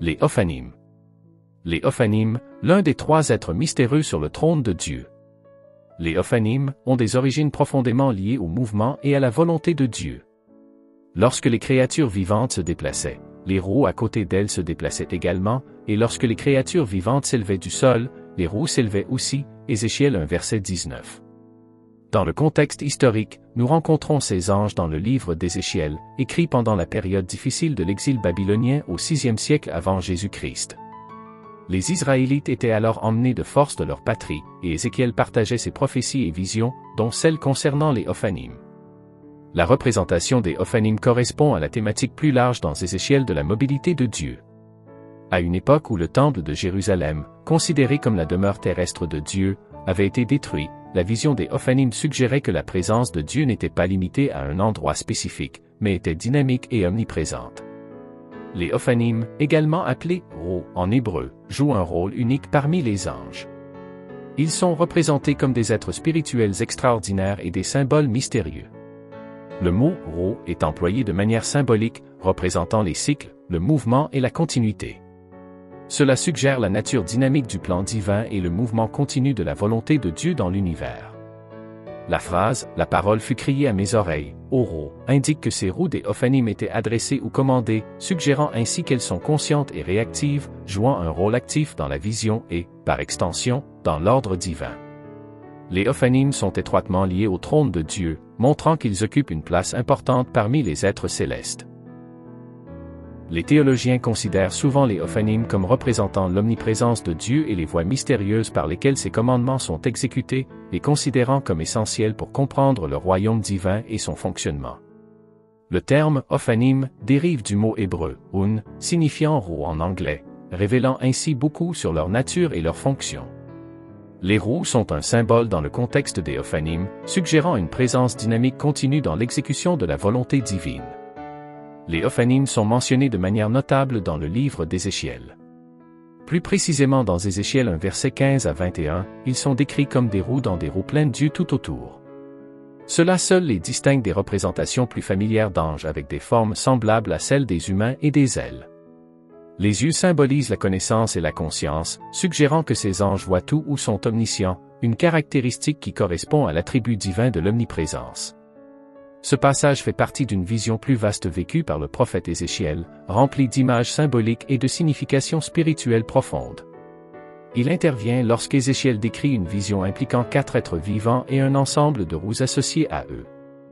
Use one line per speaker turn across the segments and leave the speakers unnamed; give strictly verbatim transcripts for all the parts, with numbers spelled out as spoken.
Les Ophanim. Les Ophanim, l'un des trois êtres mystérieux sur le trône de Dieu. Les Ophanim ont des origines profondément liées au mouvement et à la volonté de Dieu. Lorsque les créatures vivantes se déplaçaient, les roues à côté d'elles se déplaçaient également, et lorsque les créatures vivantes s'élevaient du sol, les roues s'élevaient aussi, Ézéchiel un verset dix-neuf. Dans le contexte historique, nous rencontrons ces anges dans le livre d'Ézéchiel, écrit pendant la période difficile de l'exil babylonien au sixième siècle avant Jésus-Christ. Les Israélites étaient alors emmenés de force de leur patrie, et Ézéchiel partageait ses prophéties et visions, dont celles concernant les Ophanim. La représentation des Ophanim correspond à la thématique plus large dans Ézéchiel de la mobilité de Dieu. À une époque où le temple de Jérusalem, considéré comme la demeure terrestre de Dieu, avait été détruit, la vision des Ophanim suggérait que la présence de Dieu n'était pas limitée à un endroit spécifique, mais était dynamique et omniprésente. Les Ophanim, également appelés Ro en hébreu, jouent un rôle unique parmi les anges. Ils sont représentés comme des êtres spirituels extraordinaires et des symboles mystérieux. Le mot Ro est employé de manière symbolique, représentant les cycles, le mouvement et la continuité. Cela suggère la nature dynamique du plan divin et le mouvement continu de la volonté de Dieu dans l'univers. La phrase « La parole fut criée à mes oreilles » Oro, indique que ces roues des Ophanim étaient adressées ou commandées, suggérant ainsi qu'elles sont conscientes et réactives, jouant un rôle actif dans la vision et, par extension, dans l'ordre divin. Les Ophanim sont étroitement liés au trône de Dieu, montrant qu'ils occupent une place importante parmi les êtres célestes. Les théologiens considèrent souvent les Ophanim comme représentant l'omniprésence de Dieu et les voies mystérieuses par lesquelles ses commandements sont exécutés, les considérant comme essentiels pour comprendre le royaume divin et son fonctionnement. Le terme « Ophanim » dérive du mot hébreu « un », signifiant « roue » en anglais, révélant ainsi beaucoup sur leur nature et leur fonction. Les roues sont un symbole dans le contexte des Ophanim, suggérant une présence dynamique continue dans l'exécution de la volonté divine. Les Ophanim sont mentionnés de manière notable dans le livre d'Ézéchiel. Plus précisément dans Ézéchiel un verset quinze à vingt et un, ils sont décrits comme des roues dans des roues pleines d'yeux tout autour. Cela seul les distingue des représentations plus familières d'anges avec des formes semblables à celles des humains et des ailes. Les yeux symbolisent la connaissance et la conscience, suggérant que ces anges voient tout ou sont omniscients, une caractéristique qui correspond à l'attribut divin de l'omniprésence. Ce passage fait partie d'une vision plus vaste vécue par le prophète Ézéchiel, remplie d'images symboliques et de significations spirituelles profondes. Il intervient lorsqu'Ézéchiel décrit une vision impliquant quatre êtres vivants et un ensemble de roues associées à eux.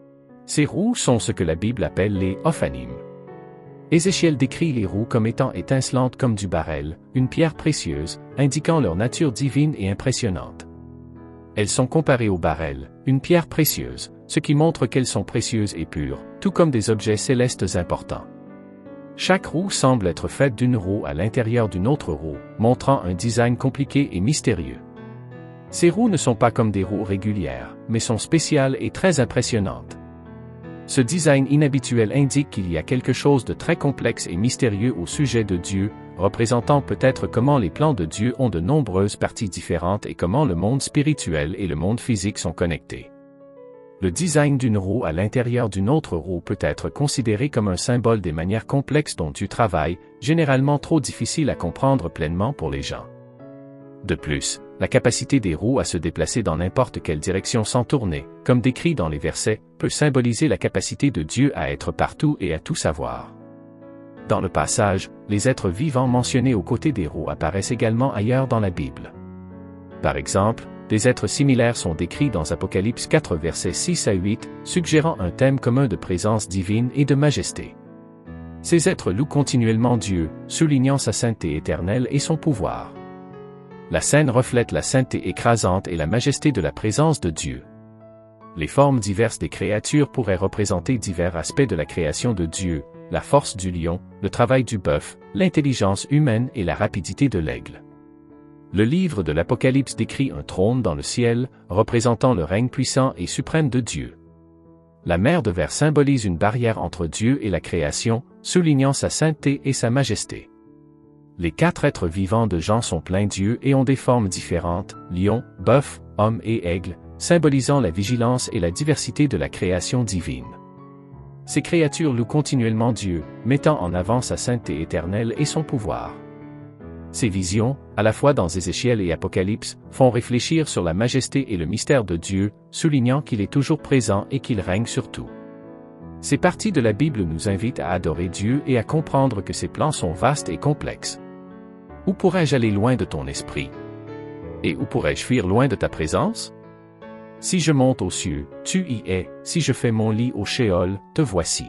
Ces roues sont ce que la Bible appelle les Ophanim. Ézéchiel décrit les roues comme étant étincelantes comme du beryl, une pierre précieuse, indiquant leur nature divine et impressionnante. Elles sont comparées au beryl, une pierre précieuse, ce qui montre qu'elles sont précieuses et pures, tout comme des objets célestes importants. Chaque roue semble être faite d'une roue à l'intérieur d'une autre roue, montrant un design compliqué et mystérieux. Ces roues ne sont pas comme des roues régulières, mais sont spéciales et très impressionnantes. Ce design inhabituel indique qu'il y a quelque chose de très complexe et mystérieux au sujet de Dieu, représentant peut-être comment les plans de Dieu ont de nombreuses parties différentes et comment le monde spirituel et le monde physique sont connectés. Le design d'une roue à l'intérieur d'une autre roue peut être considéré comme un symbole des manières complexes dont Dieu travaille, généralement trop difficiles à comprendre pleinement pour les gens. De plus, la capacité des roues à se déplacer dans n'importe quelle direction sans tourner, comme décrit dans les versets, peut symboliser la capacité de Dieu à être partout et à tout savoir. Dans le passage, les êtres vivants mentionnés aux côtés des roues apparaissent également ailleurs dans la Bible. Par exemple, des êtres similaires sont décrits dans Apocalypse quatre versets six à huit, suggérant un thème commun de présence divine et de majesté. Ces êtres louent continuellement Dieu, soulignant sa sainteté éternelle et son pouvoir. La scène reflète la sainteté écrasante et la majesté de la présence de Dieu. Les formes diverses des créatures pourraient représenter divers aspects de la création de Dieu, la force du lion, le travail du bœuf, l'intelligence humaine et la rapidité de l'aigle. Le livre de l'Apocalypse décrit un trône dans le ciel, représentant le règne puissant et suprême de Dieu. La mer de verre symbolise une barrière entre Dieu et la création, soulignant sa sainteté et sa majesté. Les quatre êtres vivants de Jean sont pleins d'yeux et ont des formes différentes, lion, bœuf, homme et aigle, symbolisant la vigilance et la diversité de la création divine. Ces créatures louent continuellement Dieu, mettant en avant sa sainteté éternelle et son pouvoir. Ces visions, à la fois dans Ézéchiel et Apocalypse, font réfléchir sur la majesté et le mystère de Dieu, soulignant qu'il est toujours présent et qu'il règne sur tout. Ces parties de la Bible nous invitent à adorer Dieu et à comprendre que ses plans sont vastes et complexes. Où pourrais-je aller loin de ton esprit? Et où pourrais-je fuir loin de ta présence? Si je monte aux cieux, tu y es, si je fais mon lit au Shéol, te voici.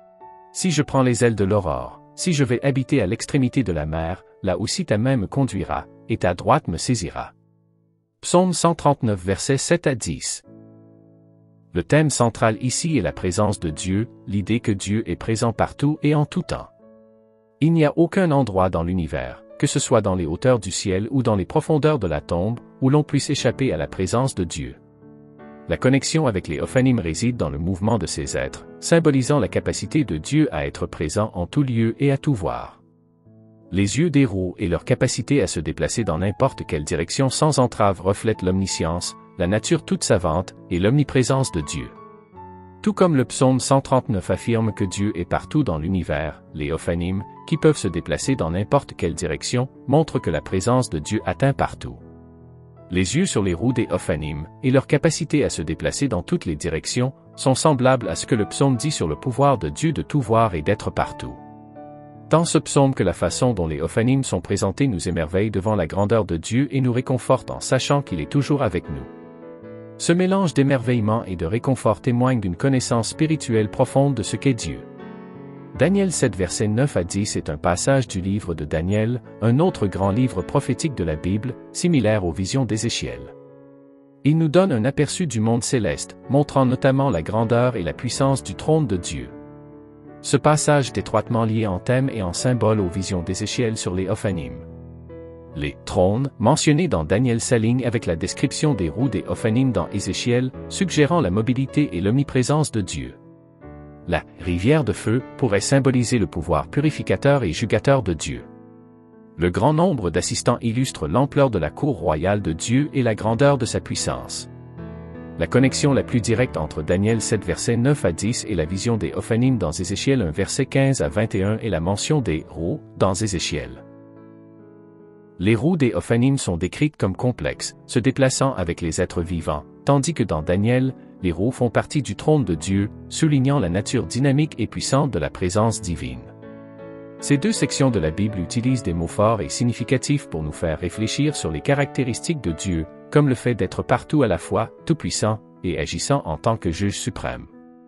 Si je prends les ailes de l'aurore, si je vais habiter à l'extrémité de la mer, là aussi ta main me conduira, et ta droite me saisira. Psaume cent trente-neuf versets sept à dix. Le thème central ici est la présence de Dieu, l'idée que Dieu est présent partout et en tout temps. Il n'y a aucun endroit dans l'univers, que ce soit dans les hauteurs du ciel ou dans les profondeurs de la tombe, où l'on puisse échapper à la présence de Dieu. La connexion avec les Ophanim réside dans le mouvement de ces êtres, symbolisant la capacité de Dieu à être présent en tout lieu et à tout voir. Les yeux des roues et leur capacité à se déplacer dans n'importe quelle direction sans entrave reflètent l'omniscience, la nature toute savante et l'omniprésence de Dieu. Tout comme le psaume cent trente-neuf affirme que Dieu est partout dans l'univers, les Ophanim, qui peuvent se déplacer dans n'importe quelle direction, montrent que la présence de Dieu atteint partout. Les yeux sur les roues des Ophanim, et leur capacité à se déplacer dans toutes les directions, sont semblables à ce que le psaume dit sur le pouvoir de Dieu de tout voir et d'être partout. Tant ce psaume que la façon dont les Ophanim sont présentés nous émerveille devant la grandeur de Dieu et nous réconforte en sachant qu'il est toujours avec nous. Ce mélange d'émerveillement et de réconfort témoigne d'une connaissance spirituelle profonde de ce qu'est Dieu. Daniel sept versets neuf à dix est un passage du livre de Daniel, un autre grand livre prophétique de la Bible, similaire aux visions d'Ézéchiel. Il nous donne un aperçu du monde céleste, montrant notamment la grandeur et la puissance du trône de Dieu. Ce passage est étroitement lié en thème et en symbole aux visions d'Ézéchiel sur les Ophanim. Les trônes, mentionnés dans Daniel s'alignent avec la description des roues des Ophanim dans Ézéchiel, suggérant la mobilité et l'omniprésence de Dieu. La rivière de feu pourrait symboliser le pouvoir purificateur et jugateur de Dieu. Le grand nombre d'assistants illustre l'ampleur de la cour royale de Dieu et la grandeur de sa puissance. La connexion la plus directe entre Daniel sept versets neuf à dix et la vision des Ophanim dans Ézéchiel un verset quinze à vingt et un est la mention des roues dans Ézéchiel. Les roues des Ophanim sont décrites comme complexes, se déplaçant avec les êtres vivants, tandis que dans Daniel, les roues font partie du trône de Dieu, soulignant la nature dynamique et puissante de la présence divine. Ces deux sections de la Bible utilisent des mots forts et significatifs pour nous faire réfléchir sur les caractéristiques de Dieu, comme le fait d'être partout à la fois, tout-puissant, et agissant en tant que juge suprême.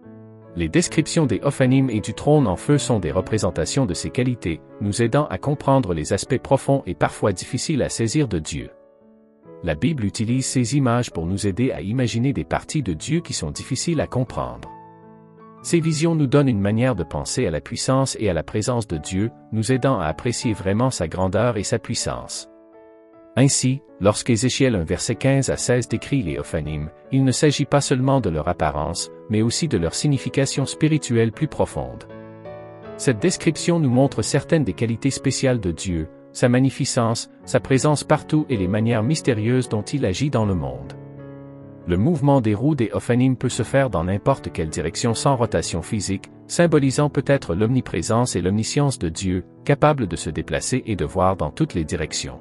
Les descriptions des Ophanim et du trône en feu sont des représentations de ces qualités, nous aidant à comprendre les aspects profonds et parfois difficiles à saisir de Dieu. La Bible utilise ces images pour nous aider à imaginer des parties de Dieu qui sont difficiles à comprendre. Ces visions nous donnent une manière de penser à la puissance et à la présence de Dieu, nous aidant à apprécier vraiment sa grandeur et sa puissance. Ainsi, lorsqu'Ézéchiel un verset quinze à seize décrit les Ophanim, il ne s'agit pas seulement de leur apparence, mais aussi de leur signification spirituelle plus profonde. Cette description nous montre certaines des qualités spéciales de Dieu, sa magnificence, sa présence partout et les manières mystérieuses dont il agit dans le monde. Le mouvement des roues des Ophanim peut se faire dans n'importe quelle direction sans rotation physique, symbolisant peut-être l'omniprésence et l'omniscience de Dieu, capable de se déplacer et de voir dans toutes les directions.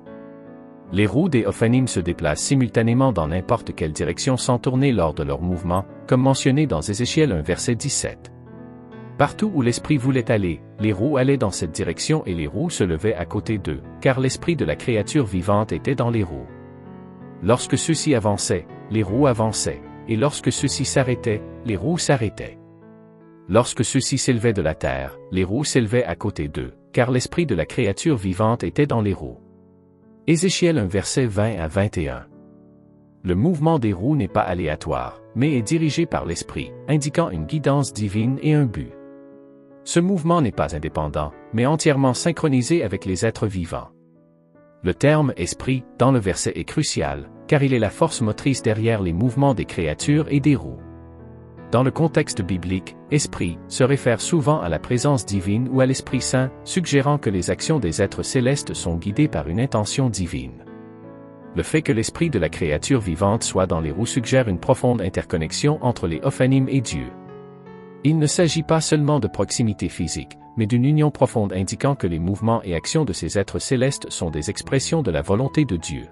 Les roues des Ophanim se déplacent simultanément dans n'importe quelle direction sans tourner lors de leur mouvement, comme mentionné dans Ézéchiel un verset dix-sept. Partout où l'Esprit voulait aller, les roues allaient dans cette direction et les roues se levaient à côté d'eux, car l'esprit de la créature vivante était dans les roues. Lorsque ceux-ci avançaient, les roues avançaient, et lorsque ceux-ci s'arrêtaient, les roues s'arrêtaient. Lorsque ceux-ci s'élevaient de la terre, les roues s'élevaient à côté d'eux, car l'esprit de la créature vivante était dans les roues. Ézéchiel un verset vingt à vingt et un. Le mouvement des roues n'est pas aléatoire, mais est dirigé par l'Esprit, indiquant une guidance divine et un but. Ce mouvement n'est pas indépendant, mais entièrement synchronisé avec les êtres vivants. Le terme « esprit » dans le verset est crucial, car il est la force motrice derrière les mouvements des créatures et des roues. Dans le contexte biblique, « esprit » se réfère souvent à la présence divine ou à l'Esprit Saint, suggérant que les actions des êtres célestes sont guidées par une intention divine. Le fait que l'esprit de la créature vivante soit dans les roues suggère une profonde interconnexion entre les Ophanim et Dieu. Il ne s'agit pas seulement de proximité physique, mais d'une union profonde indiquant que les mouvements et actions de ces êtres célestes sont des expressions de la volonté de Dieu.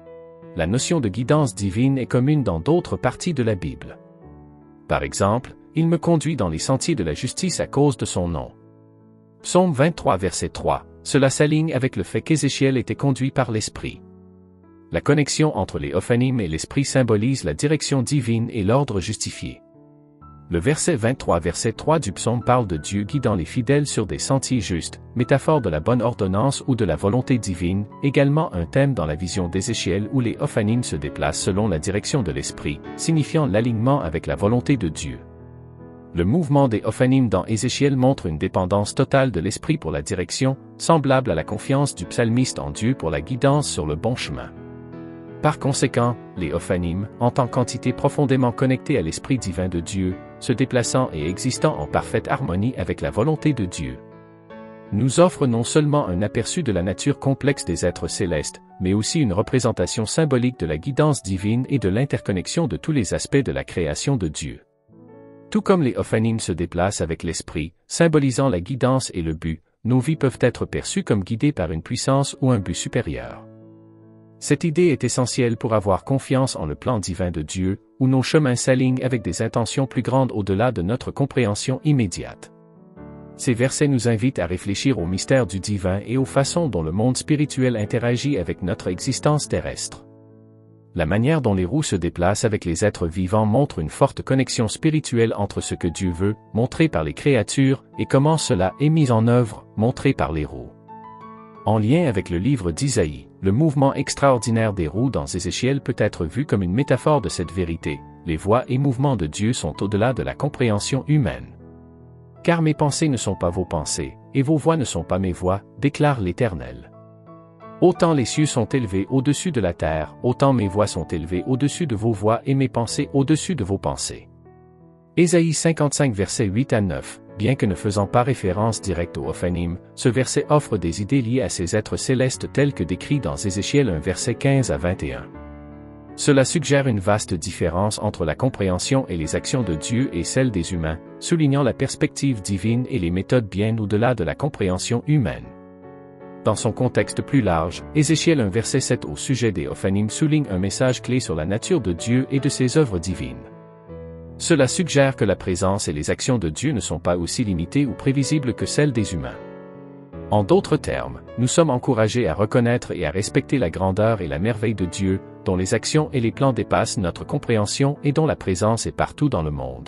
La notion de guidance divine est commune dans d'autres parties de la Bible. Par exemple, il me conduit dans les sentiers de la justice à cause de son nom. Psaume vingt-trois verset trois, cela s'aligne avec le fait qu'Ézéchiel était conduit par l'Esprit. La connexion entre les Ophanim et l'Esprit symbolise la direction divine et l'ordre justifié. Le verset vingt-trois verset trois du psaume parle de Dieu guidant les fidèles sur des sentiers justes, métaphore de la bonne ordonnance ou de la volonté divine, également un thème dans la vision d'Ézéchiel où les Ophanim se déplacent selon la direction de l'Esprit, signifiant l'alignement avec la volonté de Dieu. Le mouvement des Ophanim dans Ézéchiel montre une dépendance totale de l'Esprit pour la direction, semblable à la confiance du psalmiste en Dieu pour la guidance sur le bon chemin. Par conséquent, les Ophanim, en tant qu'entité profondément connectée à l'Esprit divin de Dieu, se déplaçant et existant en parfaite harmonie avec la volonté de Dieu, nous offrent non seulement un aperçu de la nature complexe des êtres célestes, mais aussi une représentation symbolique de la guidance divine et de l'interconnexion de tous les aspects de la création de Dieu. Tout comme les Ophanim se déplacent avec l'Esprit, symbolisant la guidance et le but, nos vies peuvent être perçues comme guidées par une puissance ou un but supérieur. Cette idée est essentielle pour avoir confiance en le plan divin de Dieu, où nos chemins s'alignent avec des intentions plus grandes au-delà de notre compréhension immédiate. Ces versets nous invitent à réfléchir au mystère du divin et aux façons dont le monde spirituel interagit avec notre existence terrestre. La manière dont les roues se déplacent avec les êtres vivants montre une forte connexion spirituelle entre ce que Dieu veut, montré par les créatures, et comment cela est mis en œuvre, montré par les roues. En lien avec le livre d'Isaïe, le mouvement extraordinaire des roues dans Ézéchiel peut être vu comme une métaphore de cette vérité. Les voies et mouvements de Dieu sont au-delà de la compréhension humaine. Car mes pensées ne sont pas vos pensées, et vos voix ne sont pas mes voix, déclare l'Éternel. Autant les cieux sont élevés au-dessus de la terre, autant mes voix sont élevées au-dessus de vos voix et mes pensées au-dessus de vos pensées. Ésaïe cinquante-cinq versets huit à neuf. Bien que ne faisant pas référence directe aux Ophanim, ce verset offre des idées liées à ces êtres célestes tels que décrits dans Ézéchiel un verset quinze à vingt et un. Cela suggère une vaste différence entre la compréhension et les actions de Dieu et celles des humains, soulignant la perspective divine et les méthodes bien au-delà de la compréhension humaine. Dans son contexte plus large, Ézéchiel un verset sept au sujet des Ophanim souligne un message clé sur la nature de Dieu et de ses œuvres divines. Cela suggère que la présence et les actions de Dieu ne sont pas aussi limitées ou prévisibles que celles des humains. En d'autres termes, nous sommes encouragés à reconnaître et à respecter la grandeur et la merveille de Dieu, dont les actions et les plans dépassent notre compréhension et dont la présence est partout dans le monde.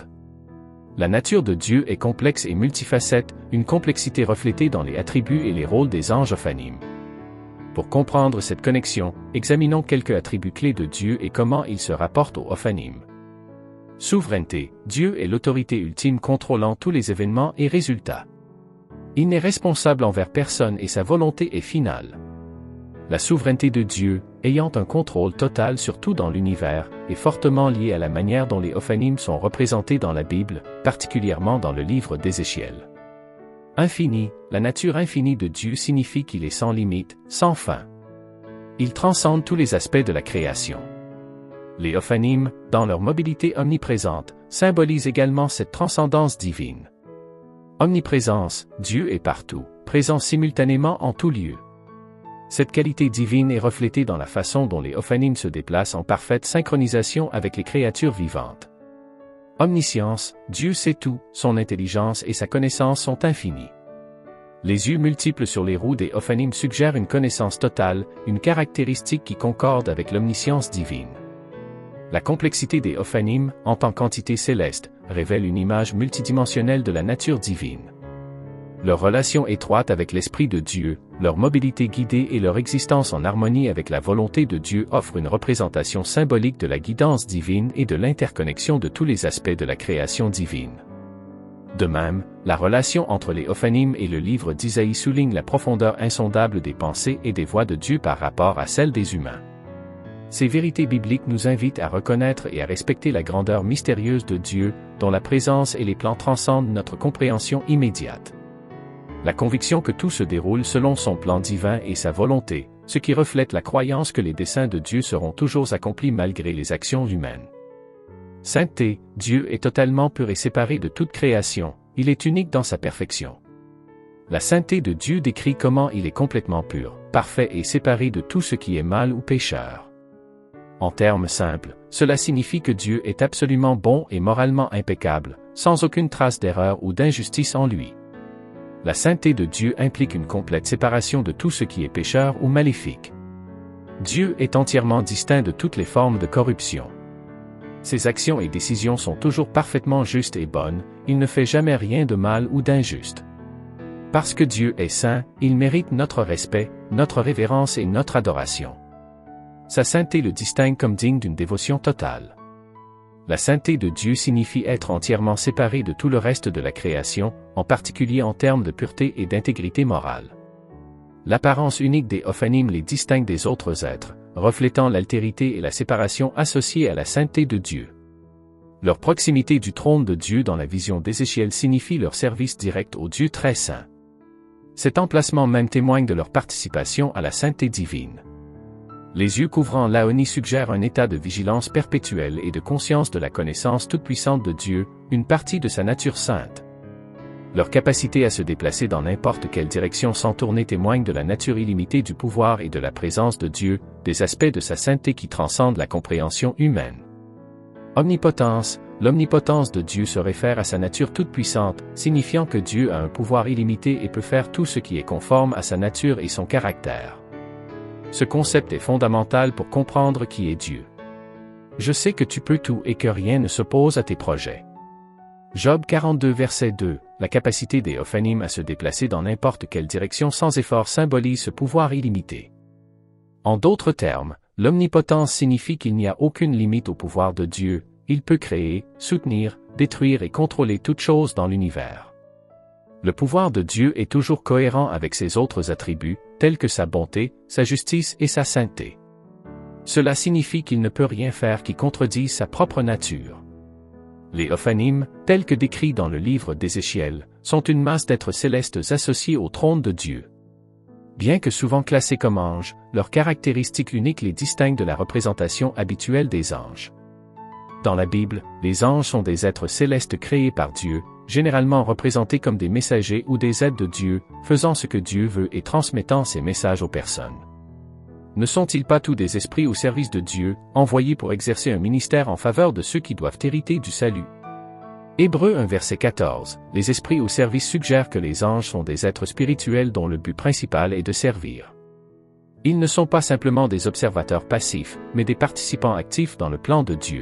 La nature de Dieu est complexe et multifacette, une complexité reflétée dans les attributs et les rôles des anges Ophanim. Pour comprendre cette connexion, examinons quelques attributs clés de Dieu et comment ils se rapportent aux Ophanim. Souveraineté, Dieu est l'autorité ultime contrôlant tous les événements et résultats. Il n'est responsable envers personne et sa volonté est finale. La souveraineté de Dieu, ayant un contrôle total sur tout dans l'univers, est fortement liée à la manière dont les Ophanim sont représentés dans la Bible, particulièrement dans le livre d'Ézéchiel. Infini, la nature infinie de Dieu signifie qu'il est sans limite, sans fin. Il transcende tous les aspects de la création. Les Ophanim, dans leur mobilité omniprésente, symbolisent également cette transcendance divine. Omniprésence, Dieu est partout, présent simultanément en tout lieu. Cette qualité divine est reflétée dans la façon dont les Ophanim se déplacent en parfaite synchronisation avec les créatures vivantes. Omniscience, Dieu sait tout, son intelligence et sa connaissance sont infinies. Les yeux multiples sur les roues des Ophanim suggèrent une connaissance totale, une caractéristique qui concorde avec l'omniscience divine. La complexité des Ophanim, en tant qu'entité céleste, révèle une image multidimensionnelle de la nature divine. Leur relation étroite avec l'Esprit de Dieu, leur mobilité guidée et leur existence en harmonie avec la volonté de Dieu offrent une représentation symbolique de la guidance divine et de l'interconnexion de tous les aspects de la création divine. De même, la relation entre les Ophanim et le livre d'Isaïe souligne la profondeur insondable des pensées et des voies de Dieu par rapport à celles des humains. Ces vérités bibliques nous invitent à reconnaître et à respecter la grandeur mystérieuse de Dieu, dont la présence et les plans transcendent notre compréhension immédiate. La conviction que tout se déroule selon son plan divin et sa volonté, ce qui reflète la croyance que les desseins de Dieu seront toujours accomplis malgré les actions humaines. Sainteté, Dieu est totalement pur et séparé de toute création, il est unique dans sa perfection. La sainteté de Dieu décrit comment il est complètement pur, parfait et séparé de tout ce qui est mal ou pécheur. En termes simples, cela signifie que Dieu est absolument bon et moralement impeccable, sans aucune trace d'erreur ou d'injustice en lui. La sainteté de Dieu implique une complète séparation de tout ce qui est pécheur ou maléfique. Dieu est entièrement distinct de toutes les formes de corruption. Ses actions et décisions sont toujours parfaitement justes et bonnes, il ne fait jamais rien de mal ou d'injuste. Parce que Dieu est saint, il mérite notre respect, notre révérence et notre adoration. Sa sainteté le distingue comme digne d'une dévotion totale. La sainteté de Dieu signifie être entièrement séparé de tout le reste de la création, en particulier en termes de pureté et d'intégrité morale. L'apparence unique des Ophanim les distingue des autres êtres, reflétant l'altérité et la séparation associées à la sainteté de Dieu. Leur proximité du trône de Dieu dans la vision d'Ézéchiel signifie leur service direct au Dieu très saint. Cet emplacement même témoigne de leur participation à la sainteté divine. Les yeux couvrant Laonie suggèrent un état de vigilance perpétuelle et de conscience de la connaissance toute-puissante de Dieu, une partie de sa nature sainte. Leur capacité à se déplacer dans n'importe quelle direction sans tourner témoigne de la nature illimitée du pouvoir et de la présence de Dieu, des aspects de sa sainteté qui transcendent la compréhension humaine. Omnipotence, l'omnipotence de Dieu se réfère à sa nature toute-puissante, signifiant que Dieu a un pouvoir illimité et peut faire tout ce qui est conforme à sa nature et son caractère. Ce concept est fondamental pour comprendre qui est Dieu. Je sais que tu peux tout et que rien ne s'oppose à tes projets. Job quarante-deux verset deux, la capacité des Ophanim à se déplacer dans n'importe quelle direction sans effort symbolise ce pouvoir illimité. En d'autres termes, l'omnipotence signifie qu'il n'y a aucune limite au pouvoir de Dieu, il peut créer, soutenir, détruire et contrôler toute chose dans l'univers. Le pouvoir de Dieu est toujours cohérent avec ses autres attributs, tels que sa bonté, sa justice et sa sainteté. Cela signifie qu'il ne peut rien faire qui contredise sa propre nature. Les Ophanim, tels que décrits dans le livre d'Ézéchiel, sont une masse d'êtres célestes associés au trône de Dieu. Bien que souvent classés comme anges, leurs caractéristiques uniques les distinguent de la représentation habituelle des anges. Dans la Bible, les anges sont des êtres célestes créés par Dieu, généralement représentés comme des messagers ou des aides de Dieu, faisant ce que Dieu veut et transmettant ses messages aux personnes. Ne sont-ils pas tous des esprits au service de Dieu, envoyés pour exercer un ministère en faveur de ceux qui doivent hériter du salut? Hébreux un verset quatorze, les esprits au service suggèrent que les anges sont des êtres spirituels dont le but principal est de servir. Ils ne sont pas simplement des observateurs passifs, mais des participants actifs dans le plan de Dieu.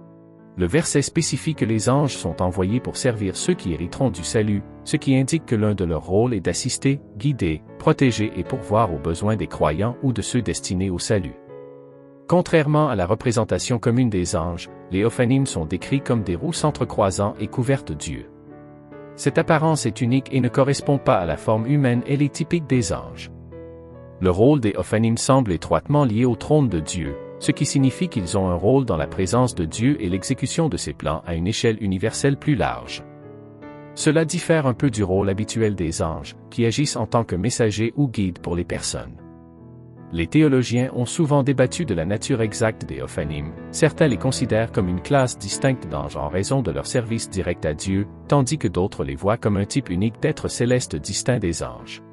Le verset spécifie que les anges sont envoyés pour servir ceux qui hériteront du salut, ce qui indique que l'un de leurs rôles est d'assister, guider, protéger et pourvoir aux besoins des croyants ou de ceux destinés au salut. Contrairement à la représentation commune des anges, les Ophanim sont décrits comme des roues s'entrecroisant et couvertes d'yeux. Cette apparence est unique et ne correspond pas à la forme humaine, elle est typique des anges. Le rôle des Ophanim semble étroitement lié au trône de Dieu, ce qui signifie qu'ils ont un rôle dans la présence de Dieu et l'exécution de ses plans à une échelle universelle plus large. Cela diffère un peu du rôle habituel des anges, qui agissent en tant que messagers ou guides pour les personnes. Les théologiens ont souvent débattu de la nature exacte des Ophanim, certains les considèrent comme une classe distincte d'anges en raison de leur service direct à Dieu, tandis que d'autres les voient comme un type unique d'êtres célestes distinct des anges.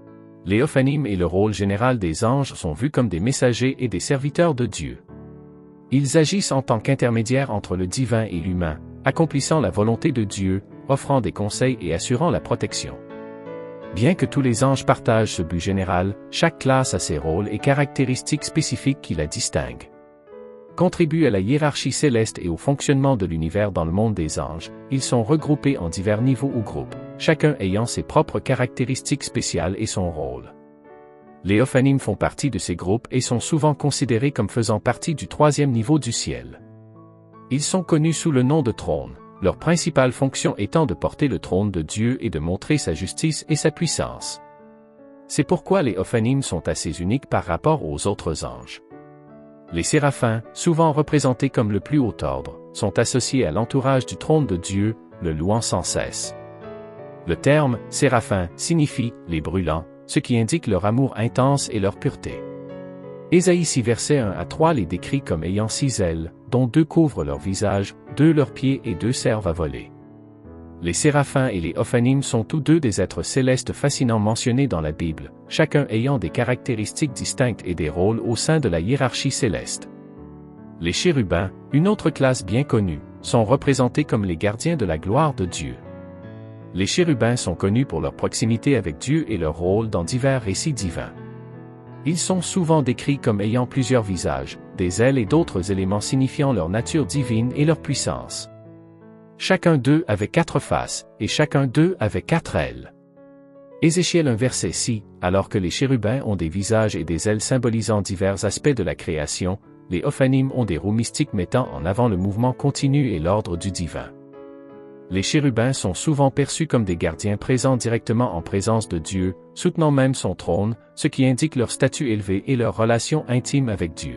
Les Ophanim et le rôle général des anges sont vus comme des messagers et des serviteurs de Dieu. Ils agissent en tant qu'intermédiaires entre le divin et l'humain, accomplissant la volonté de Dieu, offrant des conseils et assurant la protection. Bien que tous les anges partagent ce but général, chaque classe a ses rôles et caractéristiques spécifiques qui la distinguent. Contribuent à la hiérarchie céleste et au fonctionnement de l'univers dans le monde des anges, ils sont regroupés en divers niveaux ou groupes, chacun ayant ses propres caractéristiques spéciales et son rôle. Les Ophanim font partie de ces groupes et sont souvent considérés comme faisant partie du troisième niveau du ciel. Ils sont connus sous le nom de trône, leur principale fonction étant de porter le trône de Dieu et de montrer sa justice et sa puissance. C'est pourquoi les Ophanim sont assez uniques par rapport aux autres anges. Les séraphins, souvent représentés comme le plus haut ordre, sont associés à l'entourage du trône de Dieu, le louant sans cesse. Le terme « séraphin » signifie « les brûlants », ce qui indique leur amour intense et leur pureté. Ésaïe six verset un à trois les décrit comme ayant six ailes, dont deux couvrent leur visage, deux leurs pieds et deux servent à voler. Les séraphins et les ophanim sont tous deux des êtres célestes fascinants mentionnés dans la Bible, chacun ayant des caractéristiques distinctes et des rôles au sein de la hiérarchie céleste. Les chérubins, une autre classe bien connue, sont représentés comme les gardiens de la gloire de Dieu. Les chérubins sont connus pour leur proximité avec Dieu et leur rôle dans divers récits divins. Ils sont souvent décrits comme ayant plusieurs visages, des ailes et d'autres éléments signifiant leur nature divine et leur puissance. Chacun d'eux avait quatre faces, et chacun d'eux avait quatre ailes. Ézéchiel un verset six, alors que les chérubins ont des visages et des ailes symbolisant divers aspects de la création, les ophanim ont des roues mystiques mettant en avant le mouvement continu et l'ordre du divin. Les chérubins sont souvent perçus comme des gardiens présents directement en présence de Dieu, soutenant même son trône, ce qui indique leur statut élevé et leur relation intime avec Dieu.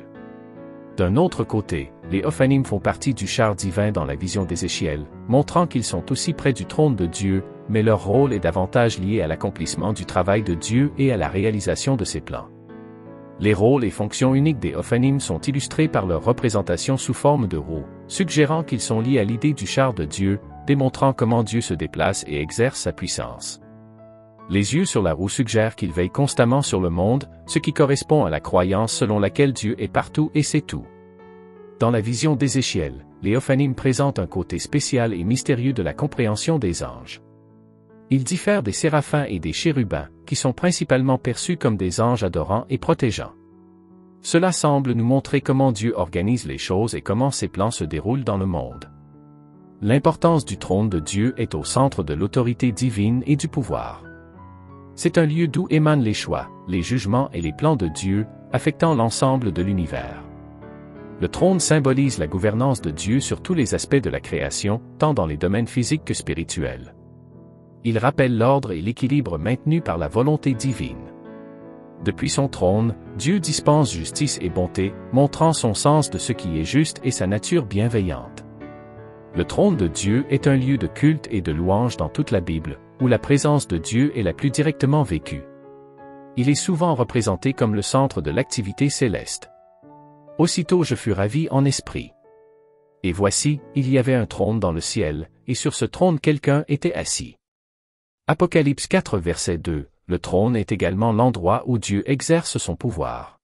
D'un autre côté, les ophanim font partie du char divin dans la vision d'Ézéchiel, montrant qu'ils sont aussi près du trône de Dieu, mais leur rôle est davantage lié à l'accomplissement du travail de Dieu et à la réalisation de ses plans. Les rôles et fonctions uniques des ophanim sont illustrés par leur représentation sous forme de roues, suggérant qu'ils sont liés à l'idée du char de Dieu, démontrant comment Dieu se déplace et exerce sa puissance. Les yeux sur la roue suggèrent qu'il veille constamment sur le monde, ce qui correspond à la croyance selon laquelle Dieu est partout et sait tout. Dans la vision d'Ézéchiel, les ophanim présentent un côté spécial et mystérieux de la compréhension des anges. Ils diffèrent des séraphins et des chérubins, qui sont principalement perçus comme des anges adorants et protégeants. Cela semble nous montrer comment Dieu organise les choses et comment ses plans se déroulent dans le monde. L'importance du trône de Dieu est au centre de l'autorité divine et du pouvoir. C'est un lieu d'où émanent les choix, les jugements et les plans de Dieu, affectant l'ensemble de l'univers. Le trône symbolise la gouvernance de Dieu sur tous les aspects de la création, tant dans les domaines physiques que spirituels. Il rappelle l'ordre et l'équilibre maintenus par la volonté divine. Depuis son trône, Dieu dispense justice et bonté, montrant son sens de ce qui est juste et sa nature bienveillante. Le trône de Dieu est un lieu de culte et de louange dans toute la Bible, où la présence de Dieu est la plus directement vécue. Il est souvent représenté comme le centre de l'activité céleste. Aussitôt je fus ravi en esprit. Et voici, il y avait un trône dans le ciel, et sur ce trône quelqu'un était assis. Apocalypse quatre verset deux, le trône est également l'endroit où Dieu exerce son pouvoir.